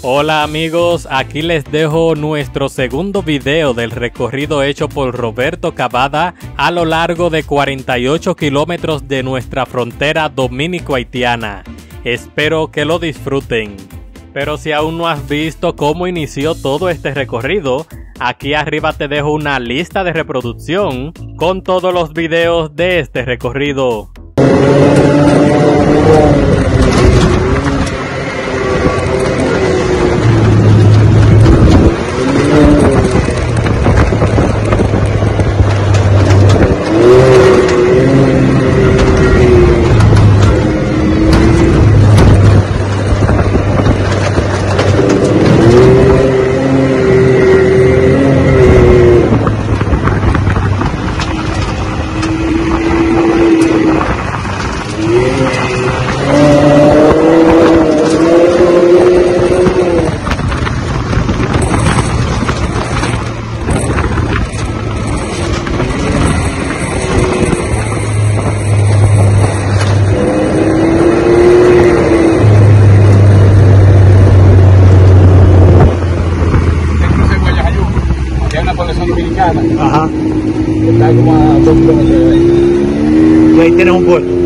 Hola amigos, aquí les dejo nuestro segundo video del recorrido hecho por Roberto Cavada a lo largo de 48 kilómetros de nuestra frontera dominico-haitiana. Espero que lo disfruten. Pero si aún no has visto cómo inició todo este recorrido, aquí arriba te dejo una lista de reproducción con todos los videos de este recorrido. Ajá. Está como a 2 kilómetros de ahí. Y ahí tienes un puerto.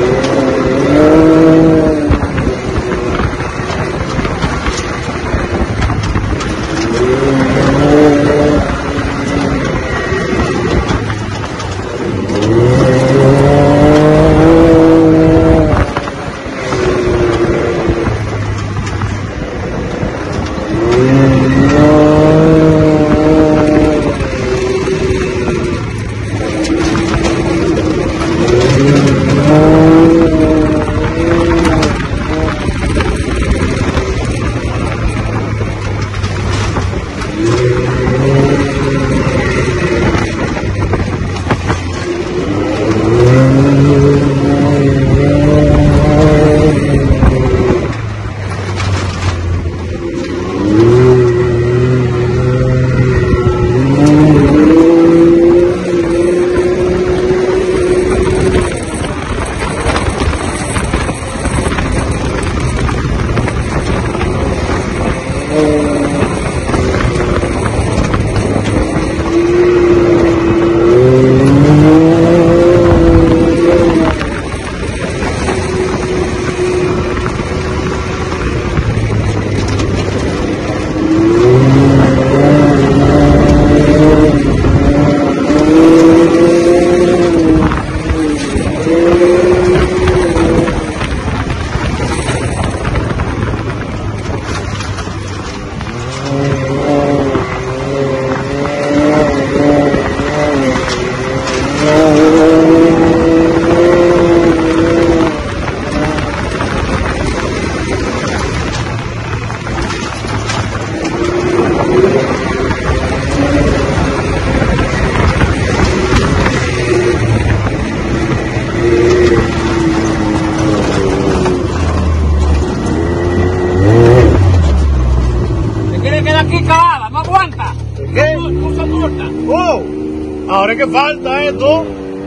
Ahora es que falta esto.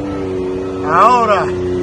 Ahora.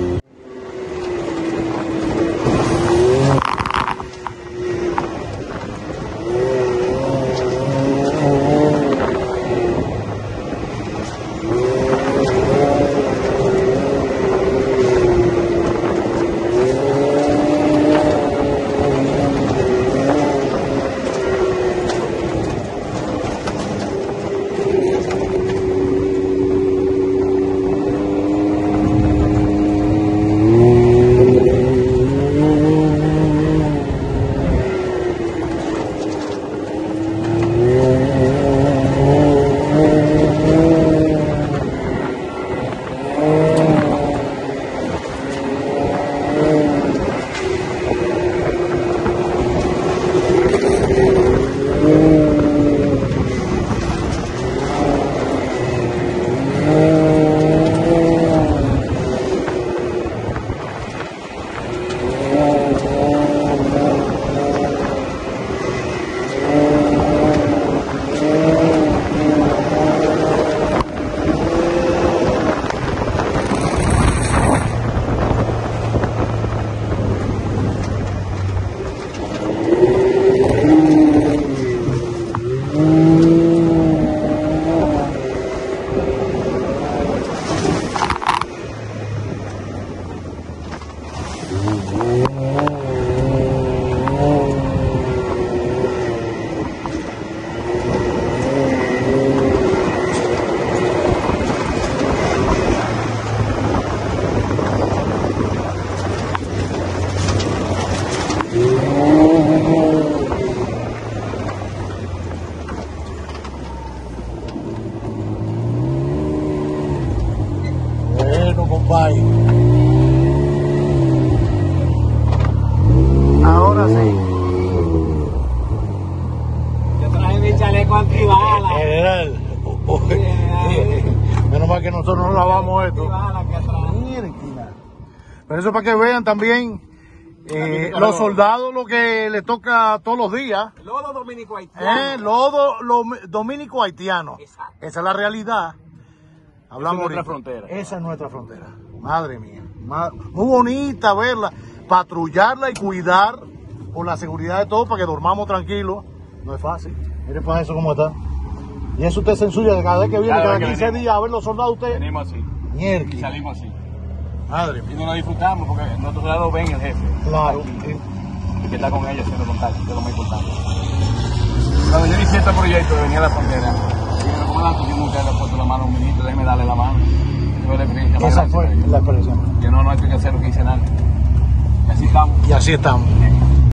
Compadre. Ahora sí. Yo traje mi chaleco antibala. Menos mal que nosotros no lavamos esto. Antibala. Pero eso para que vean también los soldados lo que les toca todos los días. Lodo dominico haitiano. Lodo dominico haitiano. Exacto. Esa es la realidad. Hablamos Esa es nuestra ahorita. frontera. Esa es nuestra frontera. Madre mía. Muy bonita verla, patrullarla y cuidar por la seguridad de todos para que dormamos tranquilos. No es fácil. Mire para eso cómo está. Y eso usted se ensucia cada vez que viene, cada 15 días a ver los soldados usted. Venimos así. Mierda. Y salimos así. Madre Y mía. nos lo disfrutamos porque nosotros ya lo ven el jefe. Claro. Aquí, que está con ellos haciendo contacto, que es lo más importante. Cuando yo inicié este proyecto de venir a la frontera, dije, comandante, yo nunca le he puesto la mano a un ministro, déjeme darle la mano. Esa fue la experiencia más Esa grande fue que yo. la experiencia. Que no hay que hacer lo que hice nada. Y así estamos. Y así estamos.